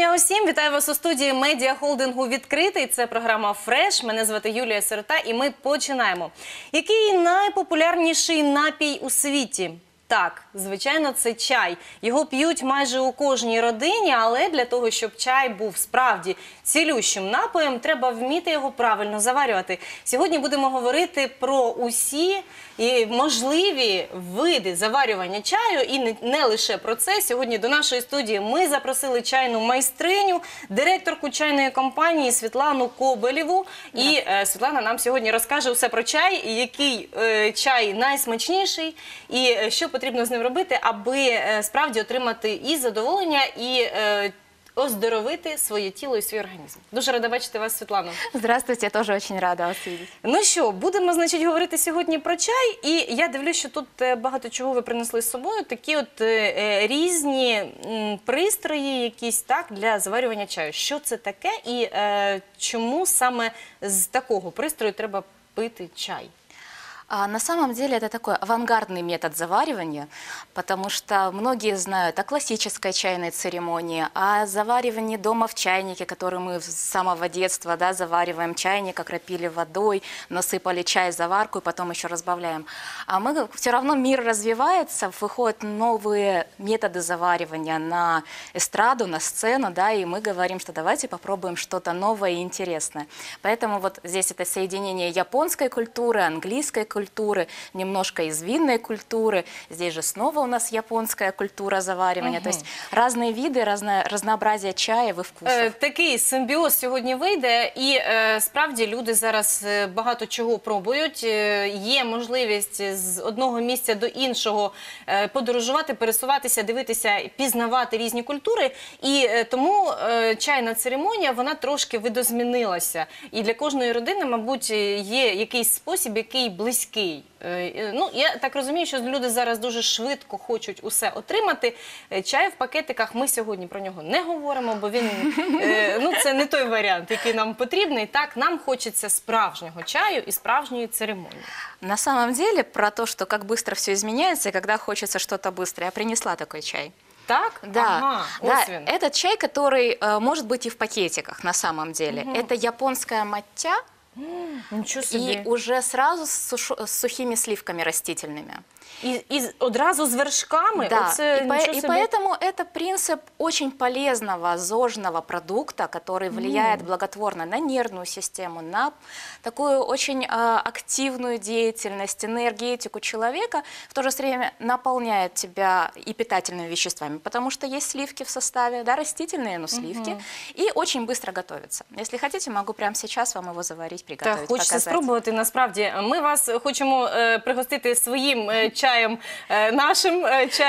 дня усім! Вітаю вас у студії медіахолдингу «Відкритий». Це програма «Фреш». Мене звати Юлія Сирота і ми починаємо. Який найпопулярніший напій у світі? Так, звичайно, це чай. Його п'ють майже у кожній родині, але для того, щоб чай був справді цілющим напоєм, треба вміти його правильно заварювати. Сьогодні будемо говорити про усі можливі види заварювання чаю і не лише про це. Сьогодні до нашої студії ми запросили чайну майстриню, директорку чайної компанії Світлану Кобелєву. І Світлана нам сьогодні розкаже все про чай, який чай найсмачніший і що потрібно з ним робити, аби справді отримати і задоволення, і оздоровити своє тіло і свій організм. Дуже рада бачити вас, Світлано. Здравствуйте, я тоже очень рада вас видеть. Ну що, будемо, значить, говорити сьогодні про чай. І я дивлюсь, що тут багато чого ви принесли з собою. Такі от різні пристрої якісь, так, для заварювання чаю. Що це таке і чому саме з такого пристрою треба пити чай? На самом деле это такой авангардный метод заваривания, потому что многие знают о классической чайной церемонии, о заваривании дома в чайнике, который мы с самого детства завариваем чайник, окропили водой, насыпали чай в заварку и потом еще разбавляем. А мы все равно мир развивается, выходят новые методы заваривания на эстраду, на сцену, и мы говорим, что давайте попробуем что-то новое и интересное. Поэтому вот здесь это соединение японской культуры, английской культуры, немножко из винной культуры. Здесь же снова у нас японская культура заваривания. То есть разные виды, разнообразие чаев и вкусов. Такий симбіоз сьогодні вийде, і справді люди зараз багато чого пробують. Є можливість з одного місця до іншого подорожувати, пересуватися, дивитися, пізнавати різні культури. І тому чайна церемонія, вона трошки видозмінилася. І для кожної родини, мабуть, є якийсь спосіб, який близький. Ну, я так розумію, що люди зараз дуже швидко хочуть усе отримати. Чай в пакетиках, ми сьогодні про нього не говоримо, бо він, ну, це не той варіант, який нам потрібний. Так, нам хочеться справжнього чаю і справжньої церемонії. На самом деле, про то, что как быстро все изменяется, и когда хочется что-то быстрое, я принесла такой чай. Так? Да, ага, да, это чай, который может быть и в пакетиках на самом деле. Это японская маття. Нічого собі. И уже сразу с сухими сливками растительными. И одразу с вершками? Да, Оце, и поэтому это принцип очень полезного зожного продукта, который влияет благотворно на нервную систему, на такую очень активную деятельность, энергетику человека, в то же время наполняет тебя и питательными веществами, потому что есть сливки в составе, да, растительные, но сливки, и очень быстро готовится. Если хотите, могу прямо сейчас вам его заварить, приготовить, так, хочеться показать. спробувати, насправді. Ми вас хочемо пригостити своїм чаєм, нашим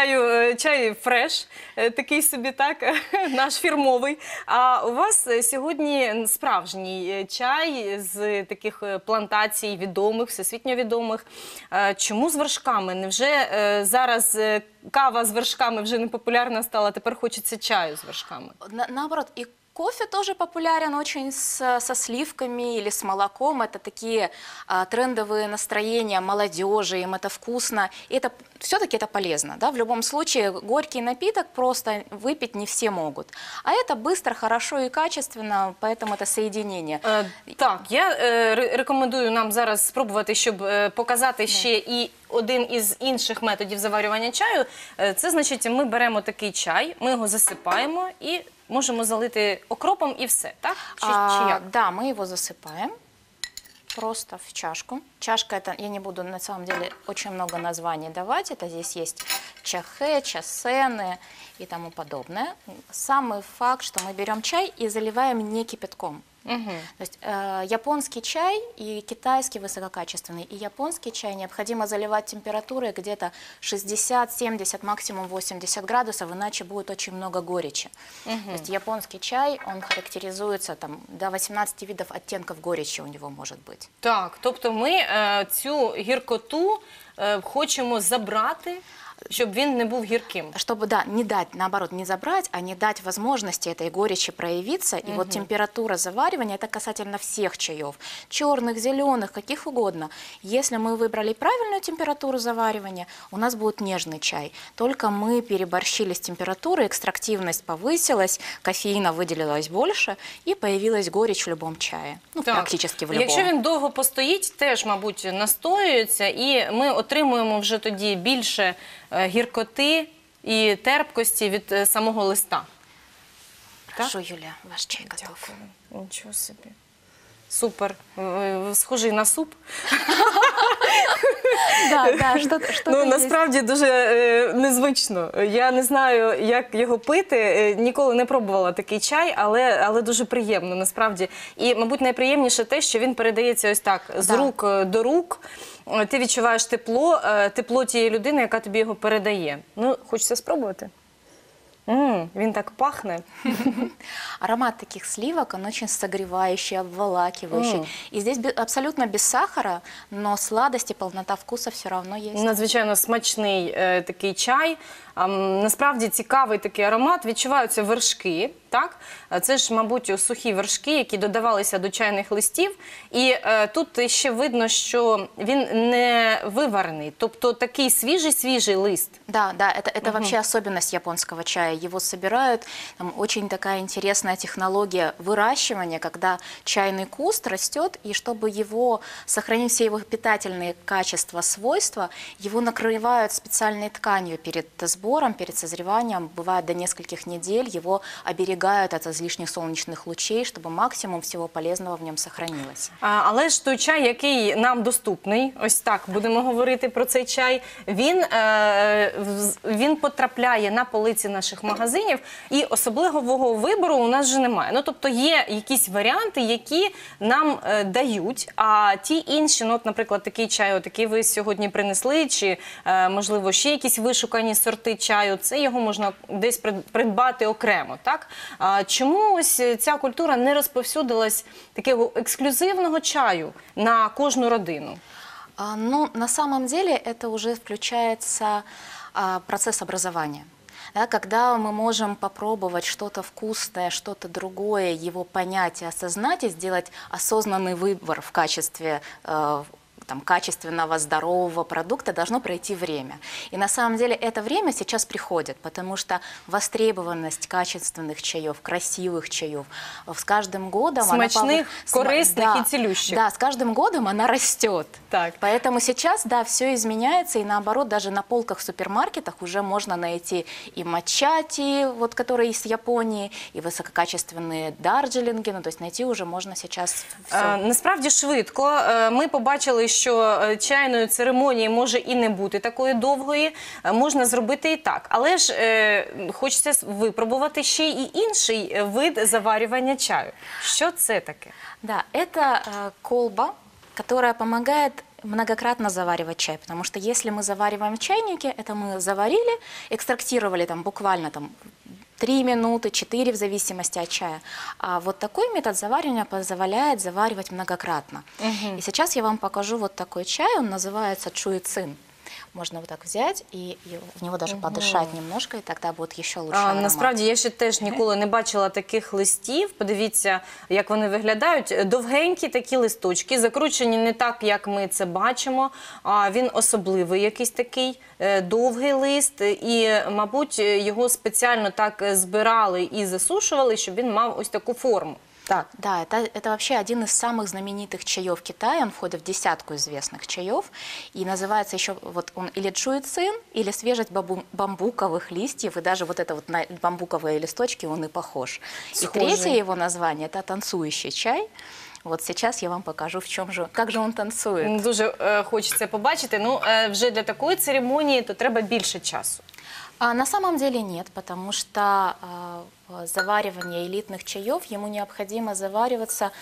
чай фреш, такий собі, так, наш фірмовий. А у вас сьогодні справжній чай з таких плантацій відомих, всесвітньо відомих. Чому з вершками? Невже зараз кава з вершками вже не популярна стала, тепер хочеться чаю з вершками? Наоборот, и кофе тоже популярен очень со сливками или с молоком. Это такие трендовые настроения молодежи, им это вкусно. И это все-таки это полезно. Да? В любом случае, горький напиток просто выпить не все могут. А это быстро, хорошо и качественно, поэтому это соединение. Так, я рекомендую нам зараз спробувати, щоб показати ще і один із інших методів заварювання чаю. Це, значить, ми беремо такий чай, ми його засипаємо і можемо залити окропом и все, так? Чи як? Да, мы его засыпаем просто в чашку. Чашка, это, я не буду на самом деле очень много названий давать, это здесь есть чахе, часены и тому подобное. Самый факт, что мы берем чай и заливаем не кипятком. То есть японский чай и китайский высококачественный, и японский чай необходимо заливать температурой где-то 60-70, максимум 80 градусов, иначе будет очень много горечи. То есть японский чай, он характеризуется там, до 18 видов оттенков горечи у него может быть. Так, тобто ми цю гіркоту хочемо забрати щоб він не був гірким. Чтобы, да, не дать, наоборот, не забрать, а не дать возможности этой горечи проявиться. И вот температура заваривания, это касательно всех чаев, черных, зеленых, каких угодно. Если мы выбрали правильную температуру заваривания, у нас будет нежный чай. Только мы переборщили с температурой, экстрактивность повысилась, кофеина выделилось больше, и появилась горечь в любом чае. Ну, Так. практически в любом. Якщо він довго постоїть, теж, мабуть, настоюється, і ми отримуємо вже тоді більше гіркоти і терпкості від самого листа. Хорошо, Юлия, ваш чай готов. Дякую. Нічого собі. Супер. Схожий на суп. Да, да, что-то Ну, есть. насправді дуже незвично. Я не знаю, як його пити. Ніколи не пробувала такий чай, але дуже приємно, насправді. І, мабуть, найприємніше те, що він передається ось так, з Да. рук до рук. Ти відчуваєш тепло тієї людини, яка тобі його передає. Ну, хочеться спробувати? Він так пахне. Аромат таких сливок, он очень согревающий, обволакивающий. И здесь абсолютно без сахара, но сладость и полнота вкуса все равно есть. Надзвичайно смачний такий чай. Насправді цікавий такий аромат. Відчуваються вершки. Так? Це ж, мабуть, сухі вершки, які додавалися до чайних листів. І тут ще видно, що він не виварений. Тобто такий свіжий лист. Да, да, это вообще особенность японского чая. Его собирают, там очень такая интересная технология выращивания, когда чайный куст растет, и чтобы его сохранить все его питательные качества, свойства, его накрывают специальной тканью перед сбором, перед созреванием, бывает до нескольких недель, его оберегают от излишних солнечных лучей, чтобы максимум всего полезного в нем сохранилось. Але ж той чай, який нам доступний, ось так будемо говорити про цей чай, він потрапляє на полиці наших магазинів, і особливого вибору у нас вже немає. Ну, тобто є якісь варіанти, які нам дають, а ті інші, ну, от, наприклад, такий чай, який ви сьогодні принесли, чи, можливо, ще якісь вишукані сорти чаю, це його можна десь придбати окремо, так? Чому ось ця культура не розповсюдилась такого ексклюзивного чаю на кожну родину? Ну, на самом деле это уже включается процесс образования. Да, когда мы можем попробовать что-то вкусное, что-то другое, его понять и осознать, и сделать осознанный выбор в качестве качественного, здорового продукта, должно пройти время. И на самом деле это время сейчас приходит, потому что востребованность качественных чаев, красивых чаев с каждым годом... Смачных, корыстных и целющих. Да, с каждым годом она растет. Так. Поэтому сейчас, да, все изменяется, и наоборот, даже на полках в супермаркетах уже можно найти и матчати, вот, которые из Японии, и высококачественные дарджелинги, ну, то есть найти уже можно сейчас все. Насправді швидко. Ми побачили, що чайної церемонії може і не бути такої довгої, можна зробити і так. Але ж хочеться випробувати ще і інший вид заварювання чаю. Що це таке? Да, это колба, которая помогает многократно заваривать чай, потому что если мы завариваем в чайнике, это мы заварили, экстрактировали там буквально 3 минуты, 4 в зависимости от чая. А вот такой метод заваривания позволяет заваривать многократно. И сейчас я вам покажу вот такой чай, он называется чуйцин. Можно вот так взять и в него даже подышать немножко, и тогда будет еще лучше аромат. Насправді, я ще теж ніколи не бачила таких листів. Подивіться, як вони виглядають. Довгенькі такі листочки, закручені не так, як ми це бачимо. Він особливий якийсь такий довгий лист. І, мабуть, його спеціально так збирали і засушували, щоб він мав ось таку форму. Так. Да, это вообще один из самых знаменитых чаев Китая, он входит в десятку известных чаев, и называется еще вот он или чуйцин, или свежесть бамбуковых листьев, и даже вот это вот на бамбуковые листочки он и похож. Схожий. И третье его название – это танцующий чай. Вот сейчас я вам покажу, как же он танцует. Дуже хочеться побачити. Ну, вже для такої церемонії то треба більше часу. На самом деле нет, потому что заваривание элитных чаев, ему необходимо завариваться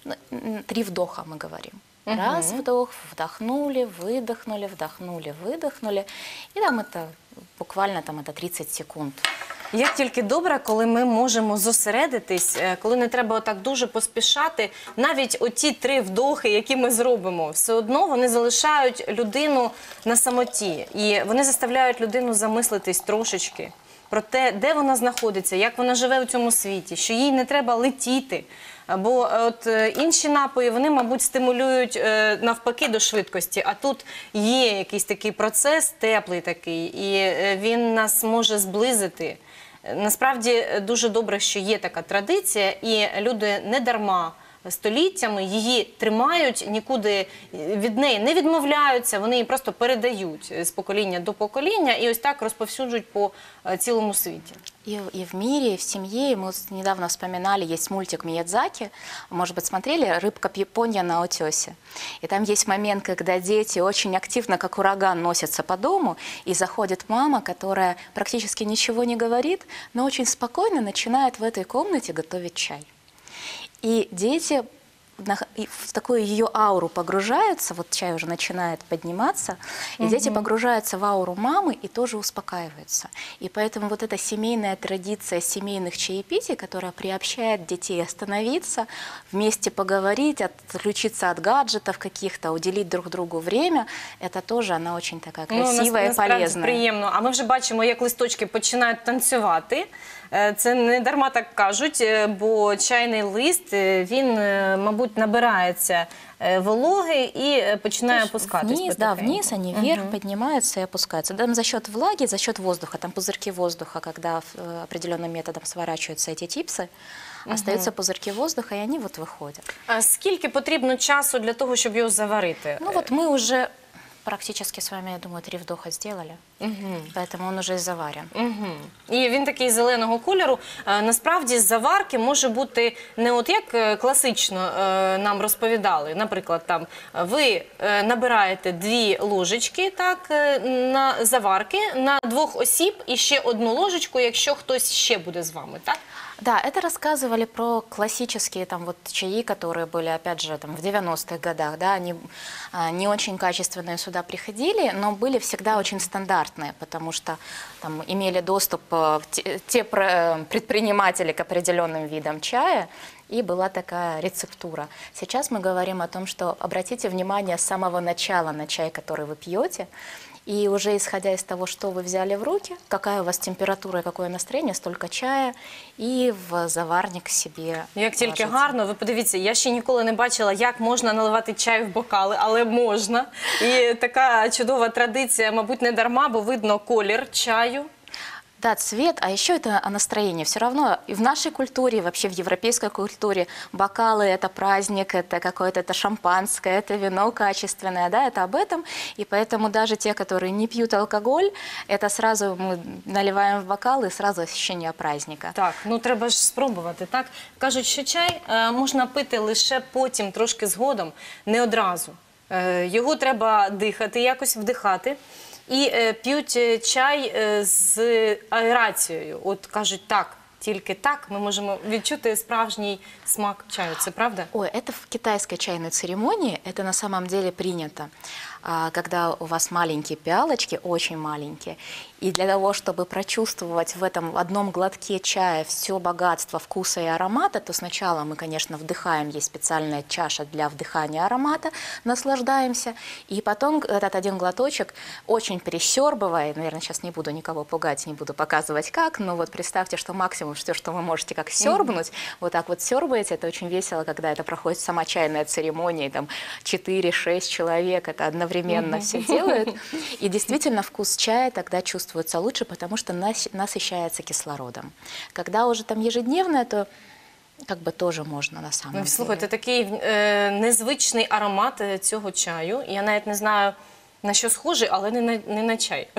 3 вдоха, мы говорим. Раз вдох, вдохнули, выдохнули, вдохнули, выдохнули. И там это буквально это 30 секунд. Як тільки добре, коли ми можемо зосередитись, коли не треба так дуже поспішати, навіть оті 3 вдохи, які ми зробимо, все одно вони залишають людину на самоті. І вони заставляють людину замислитись трошечки про те, де вона знаходиться, як вона живе у цьому світі, що їй не треба летіти. Бо от інші напої, вони, мабуть, стимулюють навпаки до швидкості, а тут є якийсь такий процес, теплий такий, і він нас може зблизити. Насправді дуже добре, що є така традиція, і люди не дарма століттями її тримають, нікуди від неї не відмовляються, вони її просто передають з покоління до покоління і ось так розповсюджують по цілому світі. И в мире, и в семье. И мы недавно вспоминали, есть мультик Миядзаки, может быть, смотрели «Рыбка Япония на утесе». И там есть момент, когда дети очень активно, как ураган, носятся по дому, и заходит мама, которая практически ничего не говорит, но очень спокойно начинает в этой комнате готовить чай. И дети в такую ее ауру погружаются, вот чай уже начинает подниматься, и дети погружаются в ауру мамы и тоже успокаиваются. И поэтому вот эта семейная традиция семейных чаепитий, которая приобщает детей остановиться, вместе поговорить, отключиться от гаджетов каких-то, уделить друг другу время, это тоже она очень такая красивая и полезная. Приємно. А ми вже бачимо, як листочки починають танцювати. Це не дарма так кажуть, бо чайний лист, він, мабуть, набирається вологи и починает опускаться. Вниз, да, вниз они вверх поднимаются и опускаются. Там за счет влаги, за счет воздуха, там пузырьки воздуха, когда определенным методом сворачиваются эти типсы, остаются пузырьки воздуха, и они вот выходят. А скільки потрібно часу для того, щоб його заварити? Ну вот мы уже практически с вами, я думаю, 3 вдоха сделали, поэтому он уже и заварен. І він такий зеленого кольору. Насправді заварки може бути не от як класично нам розповідали. Наприклад, там ви набираєте 2 ложечки так, на заварки на 2 осіб і ще 1 ложечку, якщо хтось ще буде з вами, так? Да, это рассказывали про классические там вот чаи, которые были, опять же, там в 90-х годах, да, они не очень качественные сюда приходили, но были всегда очень стандартные, потому что там имели доступ те предприниматели к определенным видам чая, и была такая рецептура. Сейчас мы говорим о том, что обратите внимание с самого начала на чай, который вы пьете, и уже исходя из того, что вы взяли в руки, какая у вас температура и какое настроение, столько чая, і в заварник собі. Як тільки гарно, ви подивіться, я ще ніколи не бачила, як можна наливати чай в бокали, але можна. І така чудова традиція, мабуть, не дарма, бо видно колір чаю. Да, цвет, а еще это о настроении. Все равно и в нашей культуре, и вообще в европейской культуре бокалы – это праздник, это какое-то это шампанское, это вино качественное, да, это об этом. И поэтому даже те, которые не пьют алкоголь, это сразу мы наливаем в бокалы, и сразу ощущение праздника. Так, ну треба ж спробувати, так? Кажуть, що чай можна пити лише потім, трошки згодом, не одразу. Його треба дихати, якось вдихати. І п'ють чай з аерацією. От кажуть, так, тільки так ми можемо відчути справжній смак чаю. Це правда? Ой, это в китайской чайной церемонии, это на самом деле принято. Когда у вас маленькие пиалочки, очень маленькие, и для того, чтобы прочувствовать в этом одном глотке чая все богатство вкуса и аромата, то сначала мы, конечно, вдыхаем, есть специальная чаша для вдыхания аромата, наслаждаемся, и потом этот один глоточек очень пересербывая, наверное, сейчас не буду никого пугать, не буду показывать как, но вот представьте, что максимум, все, что вы можете как сербнуть, вот так вот сербаете, это очень весело, когда это проходит сама чайная церемония, там 4-6 человек, это одновременно все делают, и действительно вкус чая тогда чувствуется лучше, потому что насыщается кислородом. Когда уже там ежедневное, то как бы тоже можна на самом деле. Слухайте, такий незвичний аромат цього чаю. Я навіть не знаю, на що схожий, але не на чай.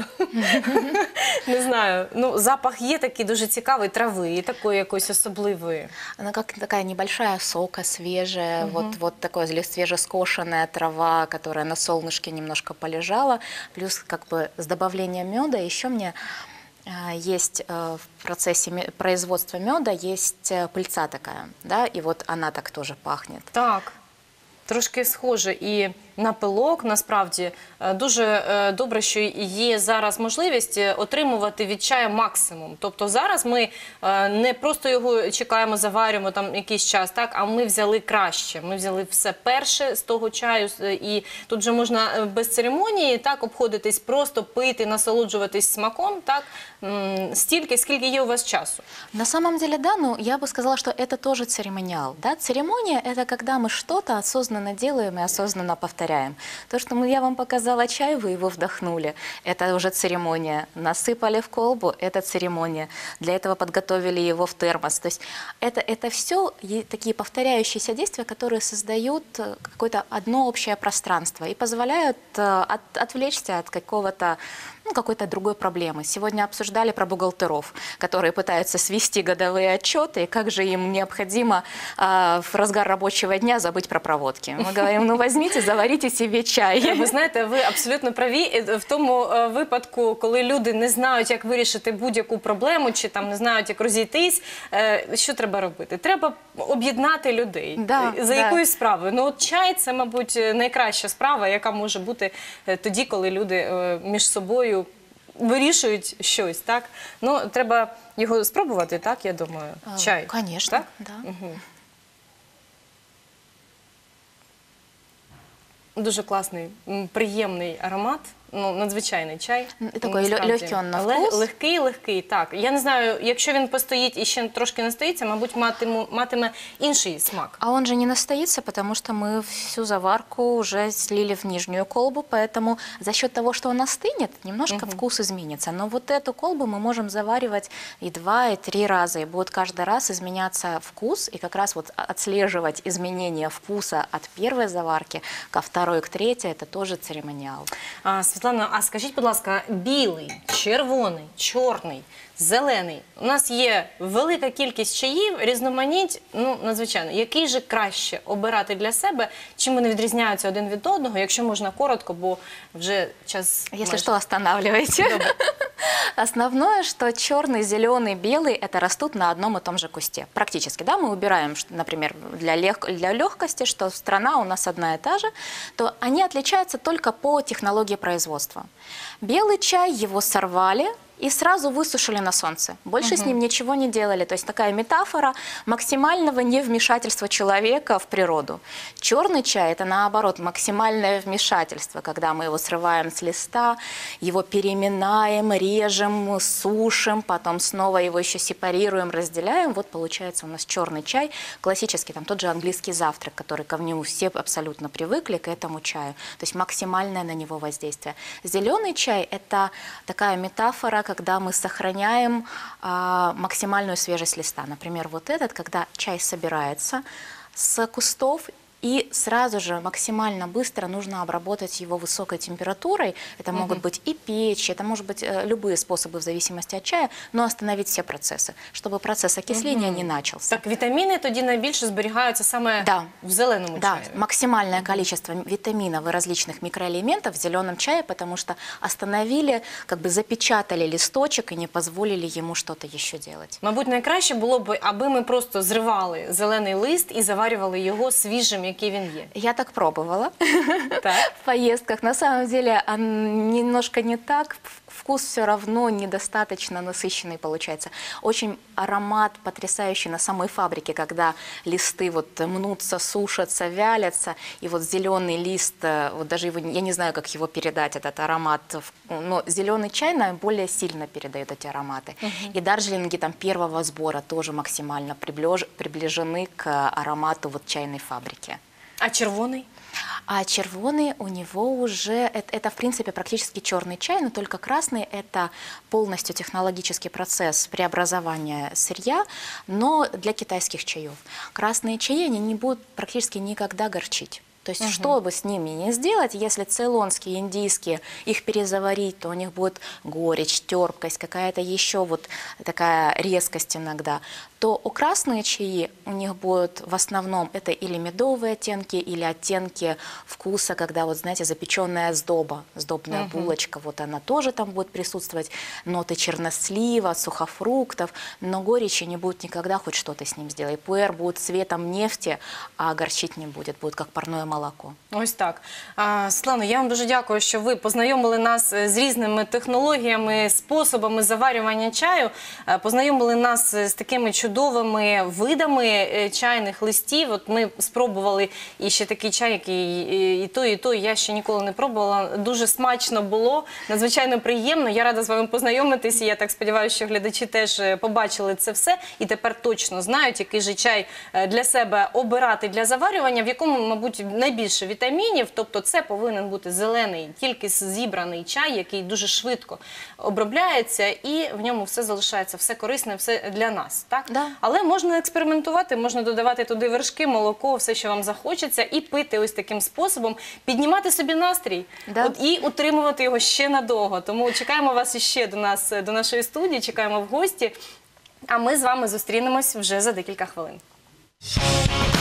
Не знаю. Ну, запах є такий дуже цікавий, трави, такої якоїсь особливої. Она как такая небольшая сока, свежая, вот такое свежескошенная трава, которая на солнышке немножко полежала, плюс как бы с добавлением меда. Еще мне есть в процессе производства меда есть пыльца такая, да, и вот она так тоже пахнет. Так. Трошки схоже і на пилок, насправді. Дуже добре, що є зараз можливість отримувати від чаю максимум. Тобто зараз ми не просто його чекаємо, заварюємо там якийсь час, так, а ми взяли краще. Ми взяли все перше з того чаю, і тут вже можна без церемонії так обходитись, просто пити, насолоджуватись смаком, так, стільки, скільки є у вас часу. На самом деле, да, ну я бы сказала, что это тоже церемониал. Да? Церемония – это когда мы что-то осознанно делаем и осознанно повторяем. То, что я вам показала чай, вы его вдохнули, это уже церемония. Насыпали в колбу – это церемония. Для этого подготовили его в термос. То есть это все такие повторяющиеся действия, которые создают какое-то одно общее пространство и позволяют отвлечься от какой-то другой проблемы. Сегодня обсуждали про бухгалтеров, которые пытаются свести годовые отчеты, и как же им необходимо в разгар рабочего дня забыть про проводки. Мы говорим, ну возьмите, заварите себе чай. Ви знаєте, ви абсолютно праві в тому випадку, коли люди не знають, як вирішити будь-яку проблему, чи там не знають, як розійтись, що треба робити? Треба об'єднати людей. Да, за якоюсь справою. Ну от чай – це, мабуть, найкраща справа, яка може бути тоді, коли люди між собою вирішують щось, так? Ну, треба його спробувати, так, я думаю, чай. Конечно, так? да. Дуже класний, приємний аромат, ну, надзвичайний чай. Такий насправді. легкий на вкус. Легкий, так. Я не знаю, якщо він постоїть і ще трошки настоїться, мабуть, матиме інший смак. А он же не настоится, потому что мы всю заварку уже слили в нижнюю колбу, поэтому за счет того, что он остынет, немножко вкус изменится. Но вот эту колбу мы можем заваривать и 2, и 3 раза, и будет каждый раз изменяться вкус, и как раз вот отслеживать изменения вкуса от первой заварки ко второй, к третьей, это тоже церемониал. Світлана, а скажіть, будь ласка, білий, червоний, чорний, зелений. У нас є велика кількість чаїв, різноманіть, ну, надзвичайно. Який же краще обирати для себе? Чим вони відрізняються один від одного? Якщо можна коротко, бо вже час... Если что, останавливайте. Основное, что черный, зеленый, белый – это растут на одном и том же кусте. Практически, да, мы убираем, например, для легкости, что страна у нас одна и та же, то они отличаются только по технологии производства. Белый чай, его сорвали и сразу высушили на солнце. Больше с ним ничего не делали. То есть такая метафора максимального невмешательства человека в природу. Черный чай – это наоборот максимальное вмешательство, когда мы его срываем с листа, его переминаем, режем, сушим, потом снова его еще сепарируем, разделяем. Вот получается у нас черный чай, классический, там тот же английский завтрак, который ко нему все абсолютно привыкли, к этому чаю. То есть максимальное на него воздействие. Зеленый чай – это такая метафора, когда мы сохраняем максимальную свежесть листа. Например, вот этот, когда чай собирается с кустов, и сразу же максимально быстро нужно обработать его высокой температурой. Это могут быть и печь, это может быть любые способы в зависимости от чая, но остановить все процессы, чтобы процесс окисления не начался. Так, вітаміни тоді найбільше зберігаються саме в зеленому Да, чаї? максимальное количество витаминов и различных микроэлементов в зеленом чае, потому что остановили, как бы запечатали листочек и не позволили ему что-то еще делать. Мабуть, найкраще було б, аби ми просто зривали зелений лист і заварювали його свіжим, який він є. Я так пробовала Так. в поездках. На самом деле немножко не так. Вкус все равно недостаточно насыщенный получается. Очень аромат потрясающий на самой фабрике, когда листы вот мнутся, сушатся, вялятся, и вот зеленый лист, вот даже его, я не знаю, как его передать, этот аромат, но зеленый чай наиболее сильно передает эти ароматы. И дарджелинги там первого сбора тоже максимально приближены к аромату вот чайной фабрики. А червоний? А червоный у него уже, это в принципе практически черный чай, но только красный – это полностью технологический процесс преобразования сырья, но для китайских чаев. Красные чаи, они не будут практически никогда горчить. То есть, что бы с ними ни сделать, если цейлонские, индийские, их перезаварить, то у них будет горечь, терпкость, какая-то еще вот такая резкость иногда. то у красные чаи у них будут в основном это или медовые оттенки, или оттенки вкуса, когда, вот знаете, запеченная сдоба, сдобная булочка, вот она тоже там будет присутствовать, ноты чернослива, сухофруктов, но горечи не будет никогда, хоть что-то с ним сделай. Пуэр будет цветом нефти, а горчить не будет как парное молоко. Ось так. Світлано, я вам дуже дякую, що ви познайомили нас з різними технологіями, способами заварювання чаю, познайомили нас з такими чудовими видами чайних листів. От ми спробували і ще такий чай, який і той я ще ніколи не пробувала. Дуже смачно було, надзвичайно приємно. Я рада з вами познайомитися. Я так сподіваюся, що глядачі теж побачили це все і тепер точно знають, який же чай для себе обирати для заварювання, в якому, мабуть, найбільше вітамінів. Тобто це повинен бути зелений, тільки зібраний чай, який дуже швидко обробляється і в ньому все залишається, все корисне, все для нас. Так? Да. Але можна експериментувати, можна додавати туди вершки, молоко, все, що вам захочеться, і пити ось таким способом, піднімати собі настрій Да. і утримувати його ще надовго. Тому чекаємо вас іще до нашої студії, чекаємо в гості, а ми з вами зустрінемось вже за декілька хвилин.